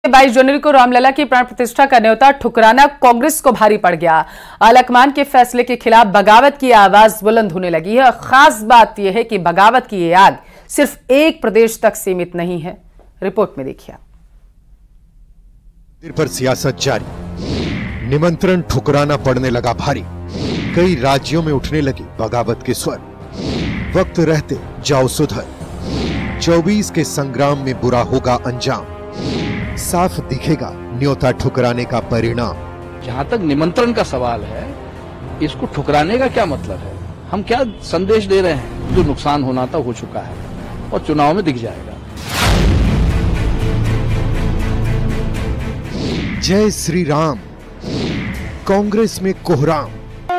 22 जनवरी को रामलला की प्राण प्रतिष्ठा का न्योता ठुकराना कांग्रेस को भारी पड़ गया। आलाकमान के फैसले के खिलाफ बगावत की आवाज बुलंद होने लगी है। खास बात यह है कि बगावत की ये आग सिर्फ एक प्रदेश तक सीमित नहीं है। रिपोर्ट में देखिए। पर सियासत जारी, निमंत्रण ठुकराना पड़ने लगा भारी। कई राज्यों में उठने लगे बगावत के स्वर। वक्त रहते जाओ सुधर, 24 के संग्राम में बुरा होगा अंजाम। साफ दिखेगा न्योता ठुकराने का परिणाम। जहां तक निमंत्रण का सवाल है, इसको ठुकराने का क्या मतलब है? हम क्या संदेश दे रहे हैं? जो नुकसान होना था हो चुका है और चुनाव में दिख जाएगा। जय श्री राम, कांग्रेस में कोहराम।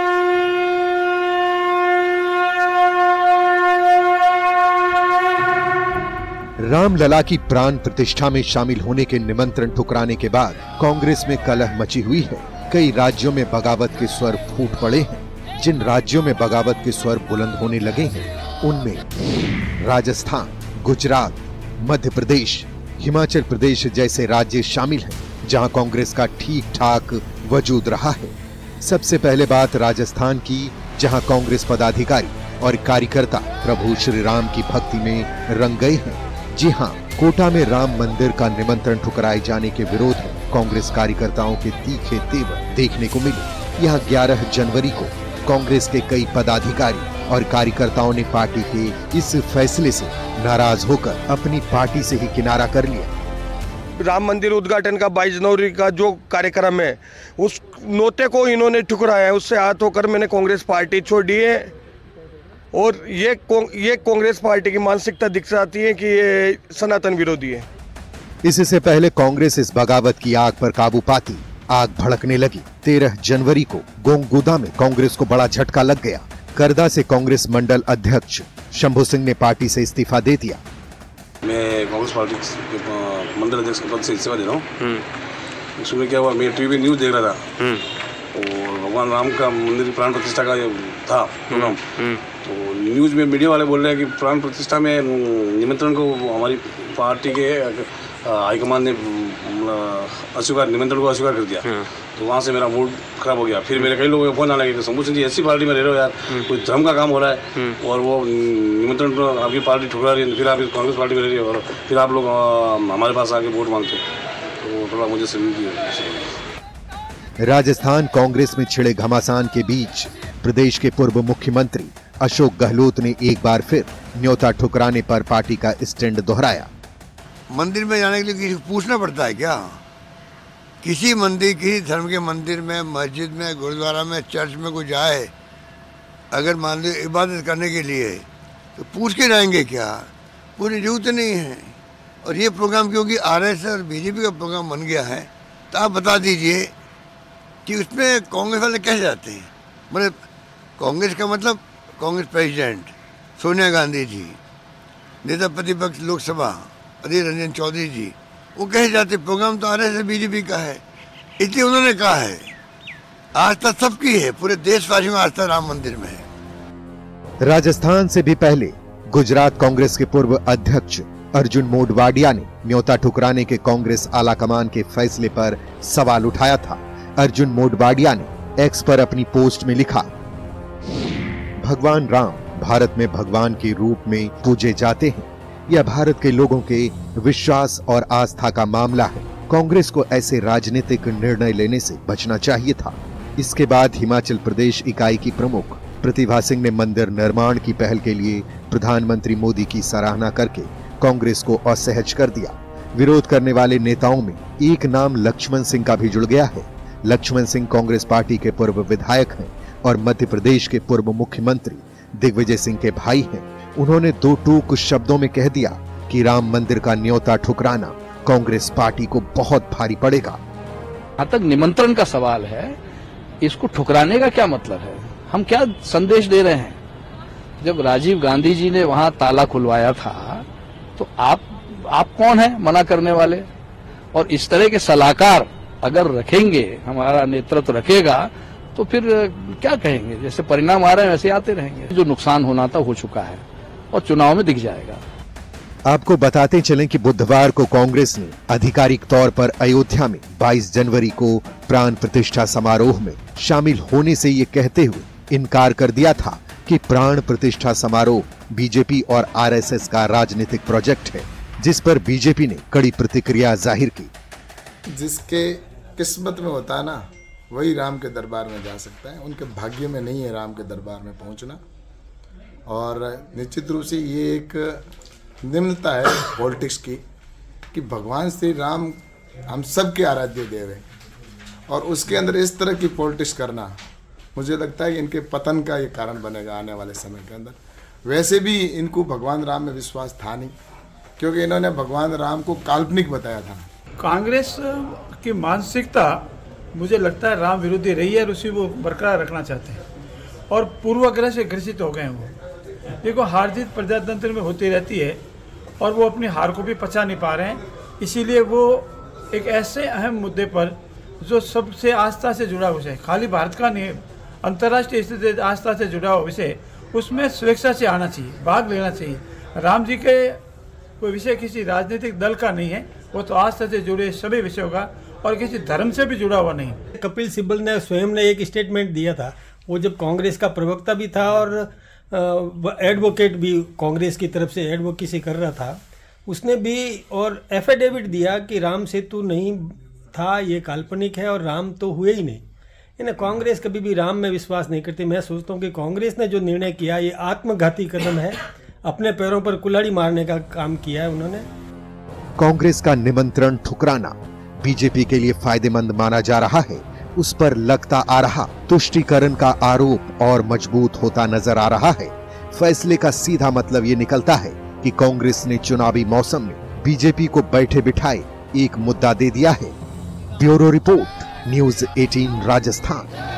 रामलला की प्राण प्रतिष्ठा में शामिल होने के निमंत्रण ठुकराने के बाद कांग्रेस में कलह मची हुई है। कई राज्यों में बगावत के स्वर फूट पड़े हैं। जिन राज्यों में बगावत के स्वर बुलंद होने लगे हैं उनमें राजस्थान, गुजरात, मध्य प्रदेश, हिमाचल प्रदेश जैसे राज्य शामिल हैं, जहां कांग्रेस का ठीक ठाक वजूद रहा है। सबसे पहले बात राजस्थान की, जहां कांग्रेस पदाधिकारी और कार्यकर्ता प्रभु श्री राम की भक्ति में रंग गए हैं। जी हां, कोटा में राम मंदिर का निमंत्रण ठुकराए जाने के विरोध में कांग्रेस कार्यकर्ताओं के तीखे तेवर देखने को मिले। यहां 11 जनवरी को कांग्रेस के कई पदाधिकारी और कार्यकर्ताओं ने पार्टी के इस फैसले से नाराज होकर अपनी पार्टी से ही किनारा कर लिया। राम मंदिर उद्घाटन का 22 जनवरी का जो कार्यक्रम है, उस नोते को इन्होंने ठुकराया है। उससे हाथ होकर मैंने कांग्रेस पार्टी छोड़ दी है और ये कांग्रेस पार्टी की मानसिकता दिख जाती है कि ये सनातन विरोधी है। इससे पहले कांग्रेस इस बगावत की आग पर काबू पाती आग भड़कने लगी। 13 जनवरी को गोंगगुदा में कांग्रेस को बड़ा झटका लग गया। करदा से कांग्रेस मंडल अध्यक्ष शंभू सिंह ने पार्टी से इस्तीफा दे दिया। मैं कांग्रेस पार्टी के मंडल अध्यक्ष के पद से इस्तीफा दे रहा हूँ। उसमें क्या हुआ, मैं टीवी न्यूज देख रहा था और भगवान राम का मंदिर प्राण प्रतिष्ठा का था प्रोग्राम। तो न्यूज में मीडिया वाले बोल रहे हैं कि प्राण प्रतिष्ठा में निमंत्रण को हमारी पार्टी के हाईकमान ने निमंत्रण को अस्वीकार कर दिया। तो वहाँ से मेरा मूड खराब हो गया। फिर मेरे कई लोगों को फोन आने लगे कि शंभू सिंह जी ऐसी पार्टी में रह रहे हो यार, कोई धर्म का काम हो रहा है और वो निमंत्रण तो आपकी पार्टी ठुकरा रही है, फिर आप कांग्रेस पार्टी में रह रही है और फिर आप लोग हमारे पास आके वोट मांगते हो। तो थोड़ा मुझे राजस्थान कांग्रेस में छिड़े घमासान के बीच प्रदेश के पूर्व मुख्यमंत्री अशोक गहलोत ने एक बार फिर न्योता ठुकराने पर पार्टी का स्टैंड दोहराया। मंदिर में जाने के लिए किसी पूछना पड़ता है क्या? किसी मंदिर, किसी धर्म के मंदिर में, मस्जिद में, गुरुद्वारा में, चर्च में कोई जाए, अगर मान लो इबादत करने के लिए, तो पूछ के जाएंगे क्या? पूरी जरूरत नहीं है। और ये प्रोग्राम क्योंकि आरएसएस और बीजेपी का प्रोग्राम बन गया है, तो आप बता दीजिए कि उसमें कांग्रेस वाले कैसे जाते हैं? मतलब कांग्रेस का मतलब कांग्रेस प्रेसिडेंट सोनिया गांधी जी, नेता प्रतिपक्ष लोकसभा अधीर रंजन चौधरी जी, वो कैसे जाते? प्रोग्राम तो आरएसएस बीजेपी का है, इसलिए उन्होंने कहा है आस्था सबकी है, पूरे देशवासियों में आस्था राम मंदिर में है। राजस्थान से भी पहले गुजरात कांग्रेस के पूर्व अध्यक्ष अर्जुन मोढवाडिया ने न्योता ठुकराने के कांग्रेस आलाकमान के फैसले पर सवाल उठाया था। अर्जुन मोढवाडिया ने एक्स पर अपनी पोस्ट में लिखा, भगवान राम भारत में भगवान के रूप में पूजे जाते हैं। यह भारत के लोगों के विश्वास और आस्था का मामला है। कांग्रेस को ऐसे राजनीतिक निर्णय लेने से बचना चाहिए था। इसके बाद हिमाचल प्रदेश इकाई की प्रमुख प्रतिभा सिंह ने मंदिर निर्माण की पहल के लिए प्रधानमंत्री मोदी की सराहना करके कांग्रेस को असहज कर दिया। विरोध करने वाले नेताओं में एक नाम लक्ष्मण सिंह का भी जुड़ गया है। लक्ष्मण सिंह कांग्रेस पार्टी के पूर्व विधायक हैं और मध्य प्रदेश के पूर्व मुख्यमंत्री दिग्विजय सिंह के भाई हैं। उन्होंने दो टूक शब्दों में कह दिया कि राम मंदिर का न्योता ठुकराना कांग्रेस पार्टी को बहुत भारी पड़ेगा। जहां तक निमंत्रण का सवाल है, इसको ठुकराने का क्या मतलब है? हम क्या संदेश दे रहे हैं? जब राजीव गांधी जी ने वहां ताला खुलवाया था, तो आप कौन है मना करने वाले? और इस तरह के सलाहकार अगर रखेंगे, हमारा नेतृत्व रखेगा, तो फिर क्या कहेंगे? जैसे परिणाम आ रहे हैं वैसे आते रहेंगे। जो नुकसान होना था हो चुका है और चुनाव में दिख जाएगा। आपको बताते चलें कि बुधवार को कांग्रेस ने आधिकारिक तौर पर अयोध्या में 22 जनवरी को प्राण प्रतिष्ठा समारोह में शामिल होने से ये कहते हुए इनकार कर दिया था कि प्राण प्रतिष्ठा समारोह बीजेपी और आरएसएस का राजनीतिक प्रोजेक्ट है, जिस पर बीजेपी ने कड़ी प्रतिक्रिया जाहिर की। जिसके किस्मत में होता है ना, वही राम के दरबार में जा सकता है। उनके भाग्य में नहीं है राम के दरबार में पहुंचना। और निश्चित रूप से ये एक निम्नता है पॉलिटिक्स की कि भगवान श्री राम हम सब के आराध्य देव हैं, और उसके अंदर इस तरह की पॉलिटिक्स करना मुझे लगता है कि इनके पतन का ये कारण बनेगा आने वाले समय के अंदर। वैसे भी इनको भगवान राम में विश्वास था नहीं, क्योंकि इन्होंने भगवान राम को काल्पनिक बताया था। कांग्रेस की मानसिकता मुझे लगता है राम विरोधी रही है और उसी वो बरकरार रखना चाहते हैं, और पूर्वाग्रह से ग्रसित हो गए हैं वो। देखो, हार जीत प्रजातंत्र में होती रहती है और वो अपनी हार को भी पचा नहीं पा रहे हैं, इसीलिए वो एक ऐसे अहम मुद्दे पर जो सबसे आस्था से जुड़ा विषय, खाली भारत का नहीं, अंतर्राष्ट्रीय स्थिति आस्था से जुड़ा हुआ विषय, उसमें स्वेच्छा से आना चाहिए, भाग लेना चाहिए। राम जी के कोई विषय किसी राजनीतिक दल का नहीं है, वो तो आस्था से जुड़े सभी विषयों का और किसी धर्म से भी जुड़ा हुआ नहीं। कपिल सिब्बल ने स्वयं ने एक स्टेटमेंट दिया था, वो जब कांग्रेस का प्रवक्ता भी था और एडवोकेट भी कांग्रेस की तरफ से एडवोकेसी कर रहा था, उसने भी और एफिडेविट दिया कि राम सेतु नहीं था, ये काल्पनिक है और राम तो हुए ही नहीं। इन्हें कांग्रेस कभी भी राम में विश्वास नहीं करती। मैं सोचता हूँ कि कांग्रेस ने जो निर्णय किया ये आत्मघाती कदम है, अपने पैरों पर कुल्हाड़ी मारने का काम किया है उन्होंने। कांग्रेस का निमंत्रण ठुकराना बीजेपी के लिए फायदेमंद माना जा रहा है, उस पर लगता आ रहा तुष्टीकरण का आरोप और मजबूत होता नजर आ रहा है। फैसले का सीधा मतलब ये निकलता है कि कांग्रेस ने चुनावी मौसम में बीजेपी को बैठे बिठाए एक मुद्दा दे दिया है। Bureau report, news 18 Rajasthan.